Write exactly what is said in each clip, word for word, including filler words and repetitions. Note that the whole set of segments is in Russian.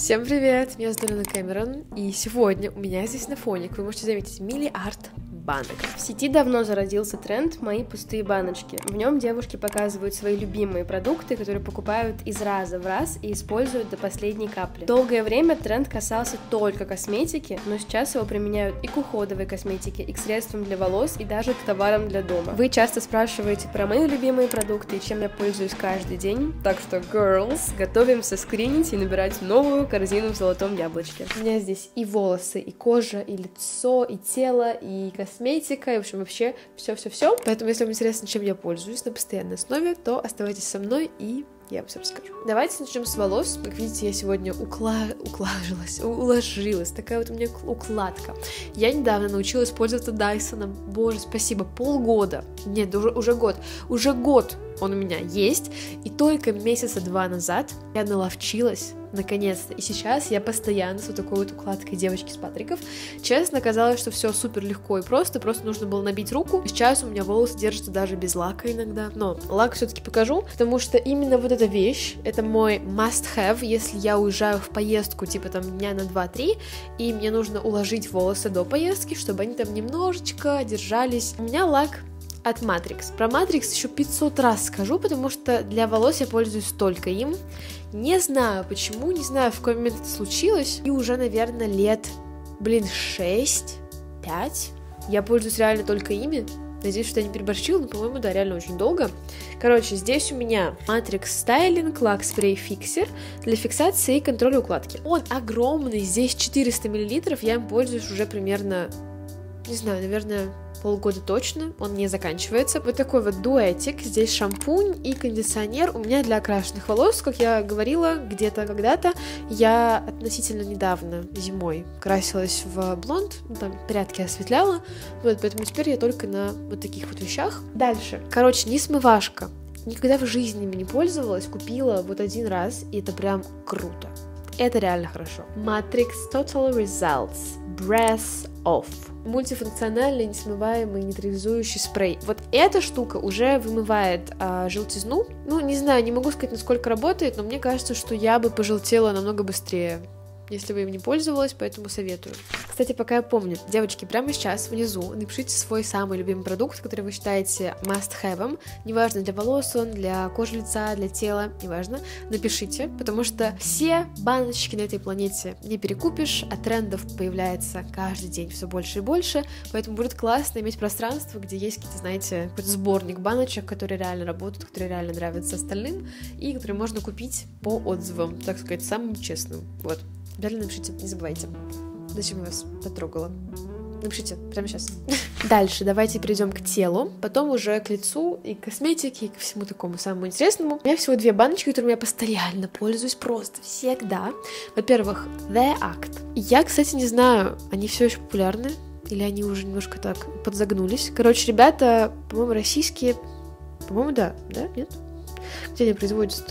Всем привет, меня зовут Лена Кэмерон, и сегодня у меня здесь на фоне, как вы можете заметить, миллиард банок. В сети давно зародился тренд «Мои пустые баночки». В нем девушки показывают свои любимые продукты, которые покупают из раза в раз и используют до последней капли. Долгое время тренд касался только косметики, но сейчас его применяют и к уходовой косметике, и к средствам для волос, и даже к товарам для дома. Вы часто спрашиваете про мои любимые продукты и чем я пользуюсь каждый день, так что, girls, готовимся скринить и набирать новую корзину в золотом яблочке. У меня здесь и волосы, и кожа, и лицо, и тело, и косметика. Косметика, и, в общем, вообще все-все-все. Поэтому, если вам интересно, чем я пользуюсь на постоянной основе, то оставайтесь со мной, и я вам все расскажу. Давайте начнем с волос. Как видите, я сегодня укла... уклажилась, уложилась. Такая вот у меня укладка. Я недавно научилась пользоваться Дайсоном. Боже, спасибо, полгода. Нет, уже, уже год. Уже год он у меня есть. И только месяца два назад я наловчилась, наконец-то. И сейчас я постоянно с вот такой вот укладкой девочки с Патриков. Честно, казалось, что все супер легко и просто. Просто нужно было набить руку. И сейчас у меня волосы держатся даже без лака иногда. Но лак все-таки покажу, потому что именно вот эта вещь, это мой must-have, если я уезжаю в поездку, типа там дня на два-три, и мне нужно уложить волосы до поездки, чтобы они там немножечко держались. У меня лак от Matrix. Про Matrix еще пятьсот раз скажу, потому что для волос я пользуюсь только им. Не знаю почему, не знаю, в какой момент это случилось. И уже, наверное, лет, блин, шесть-пять я пользуюсь реально только ими. Надеюсь, что я не переборщила, но, по-моему, да, реально очень долго. Короче, здесь у меня Matrix Styling Lack Spray Fixer для фиксации и контроля укладки. Он огромный, здесь четыреста миллилитров, я им пользуюсь уже примерно, не знаю, наверное, полгода точно, он не заканчивается. Вот такой вот дуэтик, здесь шампунь и кондиционер у меня для окрашенных волос. Как я говорила, где-то когда-то я относительно недавно зимой красилась в блонд, там прядки осветляла, вот, поэтому теперь я только на вот таких вот вещах. Дальше, короче, не смывашка, никогда в жизни ими не пользовалась, купила вот один раз, и это прям круто. Это реально хорошо. Matrix Total Results Breath Off. Мультифункциональный, несмываемый, нейтрализующий спрей. Вот эта штука уже вымывает а, желтизну. Ну, не знаю, не могу сказать, насколько работает, но мне кажется, что я бы пожелтела намного быстрее, если бы им не пользовалась, поэтому советую. Кстати, пока я помню, девочки, прямо сейчас внизу напишите свой самый любимый продукт, который вы считаете must-have, неважно, для волос он, для кожи лица, для тела, неважно, напишите, потому что все баночки на этой планете не перекупишь, а трендов появляется каждый день все больше и больше, поэтому будет классно иметь пространство, где есть какие-то, знаете, какой-то сборник баночек, которые реально работают, которые реально нравятся остальным, и которые можно купить по отзывам, так сказать, самым честным, вот. Обязательно напишите, не забывайте. Зачем я вас потрогала? Напишите прямо сейчас. Дальше давайте перейдем к телу, потом уже к лицу и к косметике, и ко всему такому самому интересному. У меня всего две баночки, которыми я постоянно пользуюсь, просто всегда. Во-первых, The Act. Я, кстати, не знаю, они все еще популярны, или они уже немножко так подзагнулись. Короче, ребята, по-моему, российские, по-моему, да, да, нет? Где они производятся-то?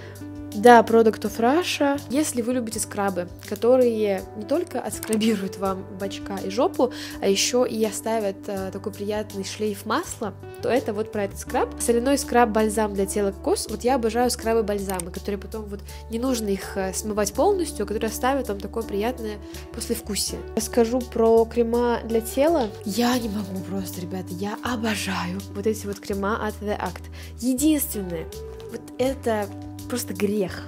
Да, Product of Russia. Если вы любите скрабы, которые не только отскрабируют вам бочка и жопу, а еще и оставят э, такой приятный шлейф масла, то это вот про этот скраб. Соляной скраб-бальзам для тела кос. Вот я обожаю скрабы-бальзамы, которые потом вот не нужно их э, смывать полностью, которые оставят вам такое приятное послевкусие. Расскажу про крема для тела. Я не могу просто, ребята, я обожаю вот эти вот крема от The Act. Единственное, вот это просто грех.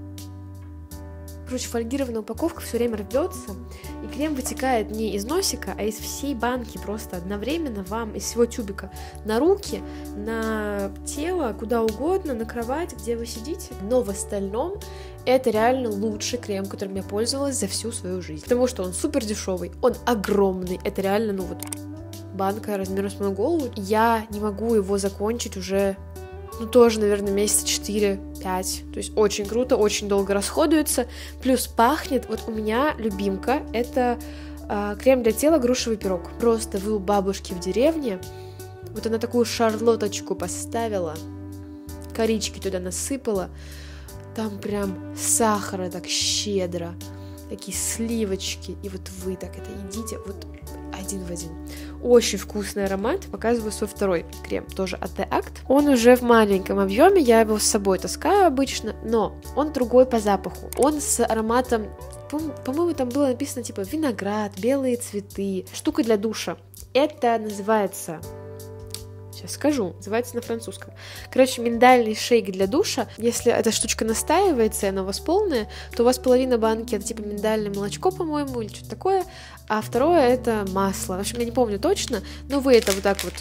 Короче, фольгированная упаковка все время рвется, и крем вытекает не из носика, а из всей банки просто одновременно вам, из всего тюбика, на руки, на тело, куда угодно, на кровать, где вы сидите. Но в остальном это реально лучший крем, которым я пользовалась за всю свою жизнь. Потому что он супер дешевый, он огромный, это реально, ну вот, банка размером с мою голову. Я не могу его закончить уже, ну, тоже, наверное, месяца четыре-пять. То есть очень круто, очень долго расходуется. Плюс пахнет, вот у меня любимка, это э, крем для тела грушевый пирог. Просто вы у бабушки в деревне, вот она такую шарлоточку поставила, корички туда насыпала, там прям сахара так щедро, такие сливочки, и вот вы так это едите, вот один в один. Очень вкусный аромат. Показываю свой второй крем, тоже от The Act. Он уже в маленьком объеме, я его с собой таскаю обычно, но он другой по запаху. Он с ароматом, по-моему, там было написано типа виноград, белые цветы, штука для душа. Это называется... Сейчас скажу, называется на французском. Короче, миндальный шейк для душа. Если эта штучка настаивается, и она у вас полная, то у вас половина банки это типа миндальное молочко, по-моему, или что-то такое, а второе это масло. В общем, я не помню точно, но вы это вот так вот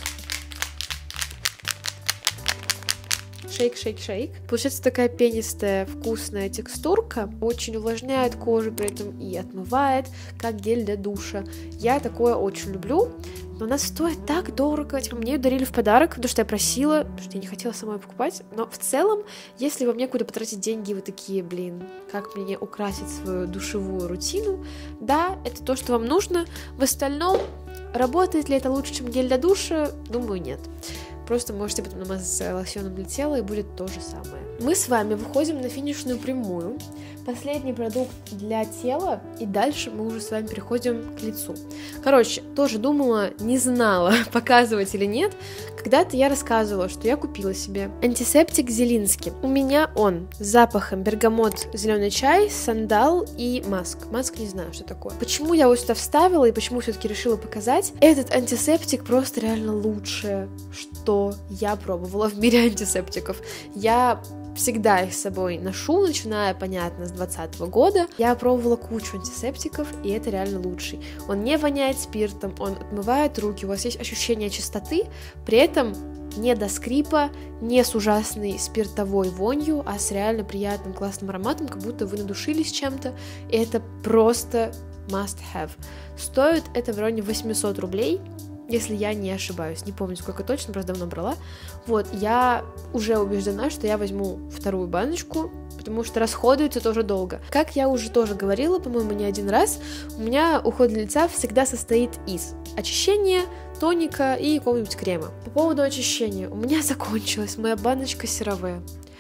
шейк, шейк, шейк. Получается такая пенистая, вкусная текстурка, очень увлажняет кожу, при этом и отмывает, как гель для душа. Я такое очень люблю. Но она стоит так дорого, типа, мне ее дарили в подарок, потому что я просила, потому что я не хотела самой покупать, но в целом, если вам некуда потратить деньги, вы такие, блин, как мне украсить свою душевую рутину, да, это то, что вам нужно, в остальном, работает ли это лучше, чем гель для душа, думаю, нет. Просто можете потом намазаться лосьоном для тела, и будет то же самое. Мы с вами выходим на финишную прямую. Последний продукт для тела, и дальше мы уже с вами переходим к лицу. Короче, тоже думала, не знала, показывать или нет. Когда-то я рассказывала, что я купила себе антисептик Зелинский. У меня он с запахом бергамот, зеленый чай, сандал и маск. Маск не знаю, что такое. Почему я его сюда вставила и почему все-таки решила показать? Этот антисептик просто реально лучшее, что я пробовала в мире антисептиков. Я всегда их с собой ношу, начиная, понятно, с двадцатого года. Я пробовала кучу антисептиков, и это реально лучший. Он не воняет спиртом, он отмывает руки, у вас есть ощущение чистоты, при этом не до скрипа, не с ужасной спиртовой вонью, а с реально приятным, классным ароматом, как будто вы надушились чем-то, и это просто must have. Стоит это в районе восемьсот рублей, если я не ошибаюсь, не помню, сколько точно, просто давно брала. Вот, я уже убеждена, что я возьму вторую баночку, потому что расходуется тоже долго. Как я уже тоже говорила, по-моему, не один раз, у меня уход для лица всегда состоит из очищения, тоника и какого-нибудь крема. По поводу очищения, у меня закончилась моя баночка CeraVe.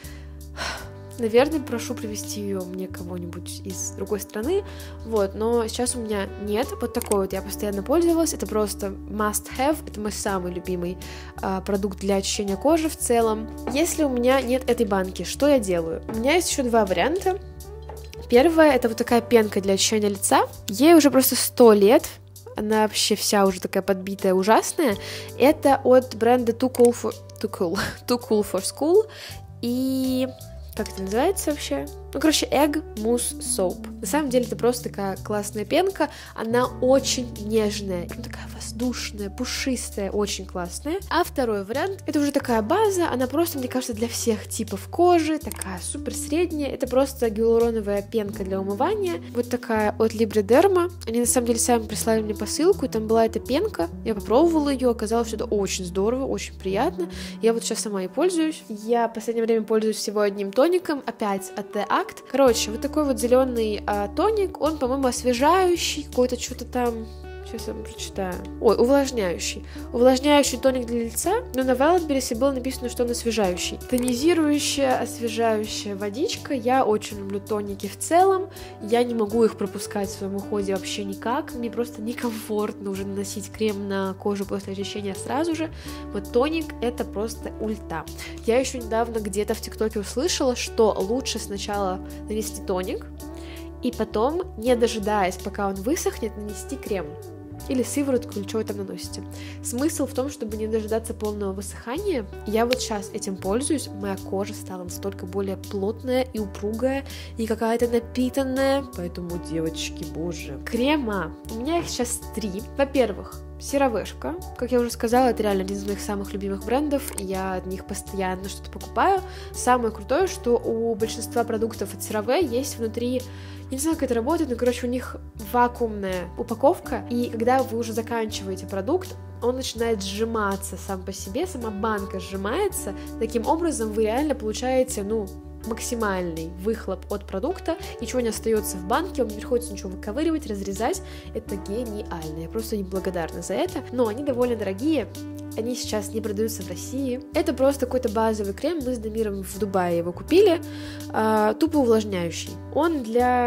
Наверное, прошу привезти ее мне кого-нибудь из другой страны, вот, но сейчас у меня нет, вот такой вот я постоянно пользовалась, это просто must have, это мой самый любимый а, продукт для очищения кожи в целом. Если у меня нет этой банки, что я делаю? У меня есть еще два варианта. Первое, это вот такая пенка для очищения лица, ей уже просто сто лет, она вообще вся уже такая подбитая, ужасная, это от бренда Too Cool for, Too Cool, Too Cool for School, и... Как это называется вообще? Ну, короче, Egg Mousse Soap. На самом деле это просто такая классная пенка. Она очень нежная, прям такая воздушная, пушистая, очень классная. А второй вариант, это уже такая база, она просто, мне кажется, для всех типов кожи, такая супер средняя. Это просто гиалуроновая пенка для умывания. Вот такая от Libre Derma. Они на самом деле сами прислали мне посылку, и там была эта пенка. Я попробовала ее, оказалось, что это очень здорово, очень приятно. Я вот сейчас сама и пользуюсь. Я в последнее время пользуюсь всего одним тоником, опять от The Act. Короче, вот такой вот зеленый а, тоник, он, по-моему, освежающий, какой-то что-то там, сейчас я вам прочитаю, ой, увлажняющий, увлажняющий тоник для лица, но на Wildberries было написано, что он освежающий. Тонизирующая, освежающая водичка, я очень люблю тоники в целом, я не могу их пропускать в своем уходе вообще никак, мне просто некомфортно уже наносить крем на кожу после очищения сразу же, вот тоник это просто ульта. Я еще недавно где-то в ТикТоке услышала, что лучше сначала нанести тоник, и потом, не дожидаясь, пока он высохнет, нанести крем. Или сыворотку, или что вы там наносите. Смысл в том, чтобы не дожидаться полного высыхания. Я вот сейчас этим пользуюсь. Моя кожа стала настолько более плотная и упругая, и какая-то напитанная. Поэтому, девочки, боже. Крема. У меня их сейчас три. Во-первых, CeraVe-шка. Как я уже сказала, это реально один из моих самых любимых брендов. Я от них постоянно что-то покупаю. Самое крутое, что у большинства продуктов от CeraVe есть внутри... Я не знаю, как это работает, но, короче, у них вакуумная упаковка, и когда вы уже заканчиваете продукт, он начинает сжиматься сам по себе, сама банка сжимается, таким образом вы реально получаете, ну, максимальный выхлоп от продукта, ничего не остается в банке, вам не приходится ничего выковыривать, разрезать, это гениально, я просто им благодарна за это, но они довольно дорогие, они сейчас не продаются в России. Это просто какой-то базовый крем, мы с Дамиром в Дубае его купили, э, тупо увлажняющий. Он для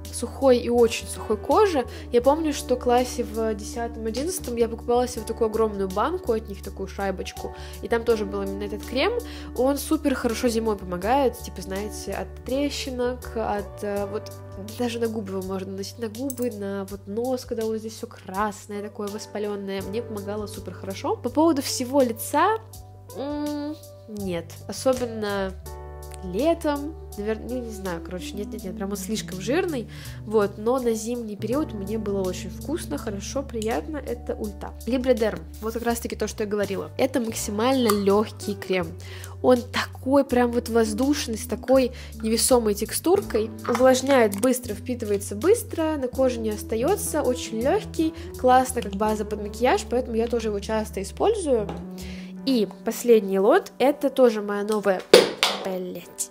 сухой и очень сухой коже. Я помню, что в классе в десятом-одиннадцатом я покупала себе такую огромную банку от них, такую шайбочку, и там тоже был именно этот крем. Он супер хорошо зимой помогает, типа, знаете, от трещинок, от вот даже на губы его можно наносить, на губы, на вот нос, когда вот здесь все красное, такое воспаленное. Мне помогало супер хорошо. По поводу всего лица, м-м, нет, особенно летом, наверное, ну, не знаю, короче, нет-нет-нет, прям он слишком жирный, вот, но на зимний период мне было очень вкусно, хорошо, приятно, это Ульта. Либредерм, вот как раз-таки то, что я говорила, это максимально легкий крем, он такой прям вот воздушный, с такой невесомой текстуркой, увлажняет быстро, впитывается быстро, на коже не остается, очень легкий, классно как база под макияж, поэтому я тоже его часто использую. И последний лот, это тоже моя новая... Блять.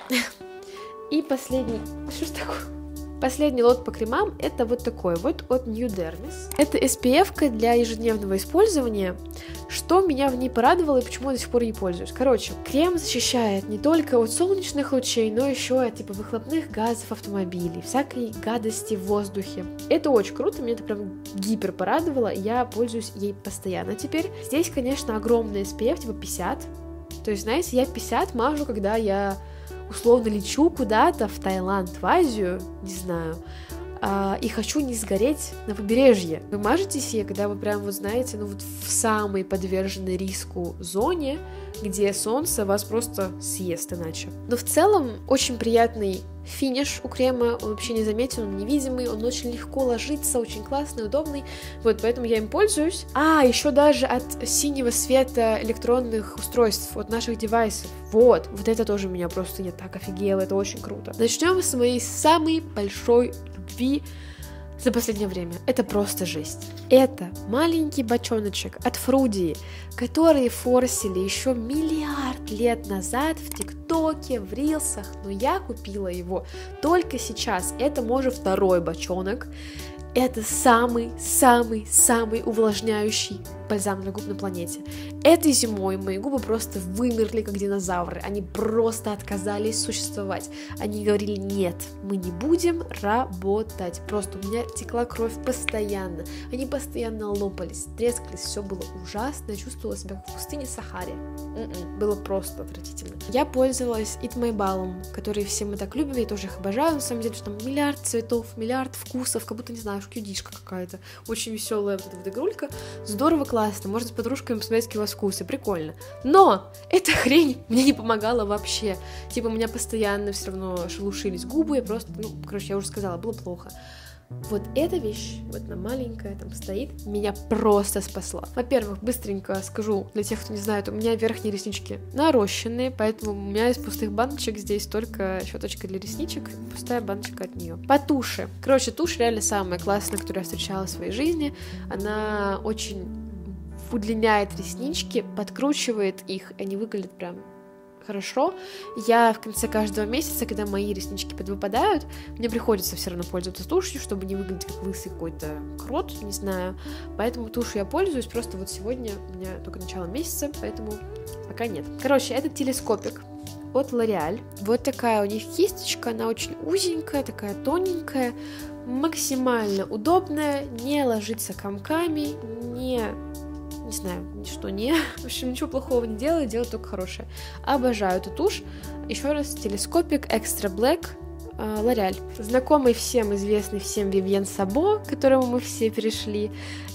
И последний... Что ж такое? Последний лот по кремам, это вот такой вот от New Dermis. Это эс пи эф-ка для ежедневного использования. Что меня в ней порадовало и почему я до сих пор не пользуюсь. Короче, крем защищает не только от солнечных лучей, но еще от типа выхлопных газов автомобилей, всякой гадости в воздухе. Это очень круто, меня это прям гипер порадовало, я пользуюсь ей постоянно теперь. Здесь, конечно, огромный эс пи эф, типа пятьдесят. То есть, знаете, я пятьдесят мажу, когда я условно лечу куда-то в Таиланд, в Азию, не знаю, а, и хочу не сгореть на побережье. Вы мажете себе, когда вы прям, вот знаете, ну вот в самой подверженной риску зоне, где солнце вас просто съест иначе. Но в целом очень приятный финиш у крема, он вообще не заметен, он невидимый, он очень легко ложится, очень классный, удобный, вот, поэтому я им пользуюсь. А, еще даже от синего света электронных устройств, от наших девайсов, вот, вот это тоже меня просто, я так офигела, это очень круто. Начнем с моей самой большой любви за последнее время. Это просто жесть. Это маленький бочоночек от Фрудии, которые форсили еще миллиард лет назад в ТикТоке, в Рилсах, но я купила его только сейчас. Это мой уже второй бочонок. Это самый-самый-самый увлажняющий бальзам для губ на планете. Этой зимой мои губы просто вымерли, как динозавры. Они просто отказались существовать. Они говорили: нет, мы не будем работать. Просто у меня текла кровь постоянно. Они постоянно лопались, трескались, все было ужасно. Я чувствовала себя как в пустыне Сахаре. М-м, было просто отвратительно. Я пользовалась Eat My Balm, которые все мы так любим, я тоже их обожаю. На самом деле, что там миллиард цветов, миллиард вкусов, как будто, не знаю, кьюдишка какая-то. Очень веселая вот эта вот игрулька. Здорово, классно, можно с подружками посмотреть, какие у вас вкусы, прикольно. Но эта хрень мне не помогала вообще. Типа, у меня постоянно все равно шелушились губы, я просто, ну, короче, я уже сказала, было плохо. Вот эта вещь, вот она маленькая, там стоит, меня просто спасла. Во-первых, быстренько скажу, для тех, кто не знает, у меня верхние реснички нарощенные, поэтому у меня из пустых баночек здесь только щеточка для ресничек, пустая баночка от нее. По туши. Короче, тушь реально самая классная, которую я встречала в своей жизни. Она очень удлиняет реснички, подкручивает их, они выглядят прям хорошо. Я в конце каждого месяца, когда мои реснички подвыпадают, мне приходится все равно пользоваться тушью, чтобы не выглядеть как лысый какой-то крот, не знаю. Поэтому тушью я пользуюсь, просто вот сегодня у меня только начало месяца, поэтому пока нет. Короче, это телескопик от L'Oréal. Вот такая у них кисточка, она очень узенькая, такая тоненькая, максимально удобная, не ложится комками, не... не знаю, что не, в общем, ничего плохого не делает, делает только хорошее. Обожаю эту тушь. Еще раз, телескопик Extra Black э, L'Oréal. Знакомый всем, известный всем Vivienne Sabo, к которому мы все перешли,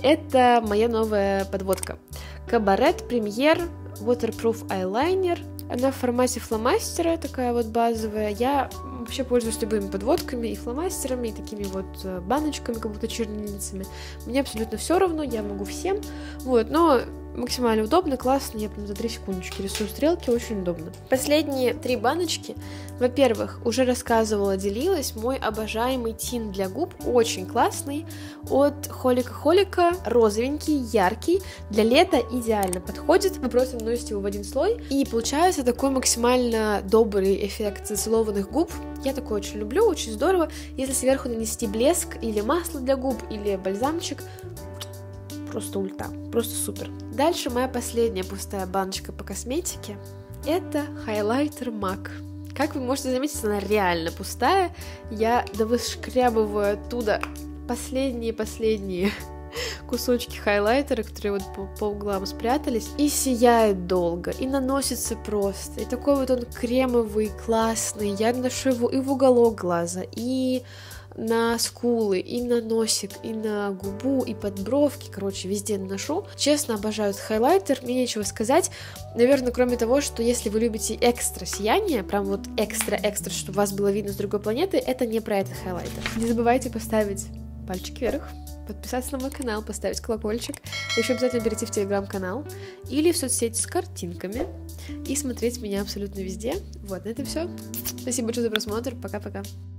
это моя новая подводка. Cabaret Premier Waterproof Eyeliner. Она в формате фломастера, такая вот базовая. Я вообще пользуюсь любыми подводками, и фломастерами, и такими вот баночками, как будто чернильницами. Мне абсолютно все равно, я могу всем. Вот, но максимально удобно, классно. Я прям за три секундочки рисую стрелки, очень удобно. Последние три баночки. Во-первых, уже рассказывала, делилась, мой обожаемый тин для губ, очень классный, от Холика Холика, розовенький, яркий, для лета идеально подходит. Вы просто наносите его в один слой, и получается такой максимально добрый эффект зацелованных губ. Я такое очень люблю, очень здорово. Если сверху нанести блеск или масло для губ, или бальзамчик, просто ульта, просто супер. Дальше моя последняя пустая баночка по косметике. Это хайлайтер мак, Как вы можете заметить, она реально пустая. Я довышкрябываю оттуда последние-последние кусочки хайлайтера, которые вот по, по углам спрятались, и сияет долго, и наносится просто, и такой вот он кремовый, классный. Я наношу его и в уголок глаза, и на скулы, и на носик, и на губу, и под бровки, короче, везде наношу. Честно, обожаю этот хайлайтер, мне нечего сказать. Наверное, кроме того, что если вы любите экстра сияние, прям вот экстра-экстра, чтобы вас было видно с другой планеты, это не про этот хайлайтер. Не забывайте поставить пальчик вверх, подписаться на мой канал, поставить колокольчик, еще обязательно перейти в телеграм-канал или в соцсети с картинками и смотреть меня абсолютно везде. Вот, на этом все. Спасибо большое за просмотр, пока-пока.